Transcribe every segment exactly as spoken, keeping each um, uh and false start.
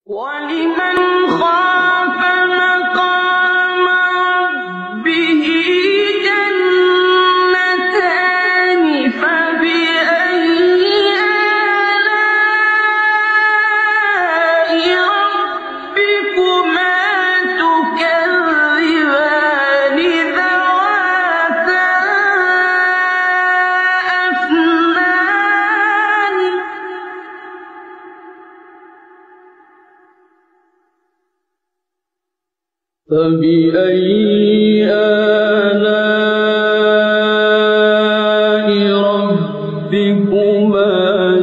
وَلِمَنْ خَافَ مَقَامَ رَبِّهِ جَنَّتَانِ فَبِأَيِّ آلَاءِ رَبِّكُمَا تُكَذِّبَانِ ذَوَاتَا أَفْنَانٍ فَبِأَيِّ آلَاءِ رَبِّكُمَا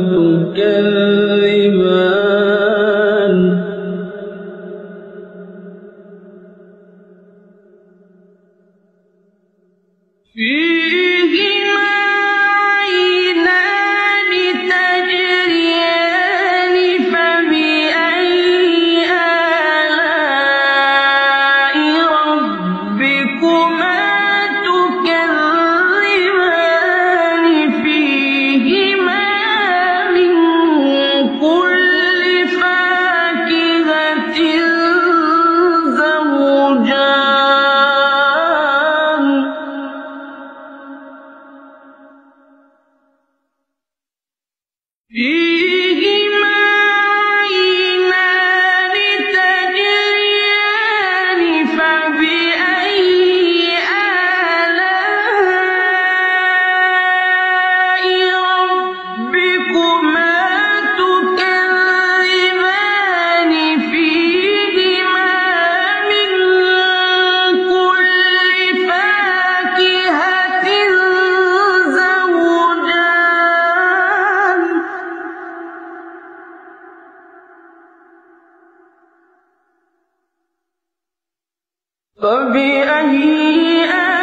تُكَذِّبَانِ فِيهِمَا عَيْنَانِ تَجْرِيَانِ فَبِأَيِّ آلَاءِ رَبِّكُمَا تُكَذِّبَانِ فِيهِمَا مِن كُلِّ فَاكِهَةٍ زَوْجَانِ فِيهِمَا عَيْنَانِ تَجْرِيَانِ فَبِأَيِّ آلَاءِ رَبِّكُمَا تُكَذِّبَانِ فِيهِمَا مِن كُلِّ فَاكِهَةٍ زَوْجَانِ فَبِأَيِّ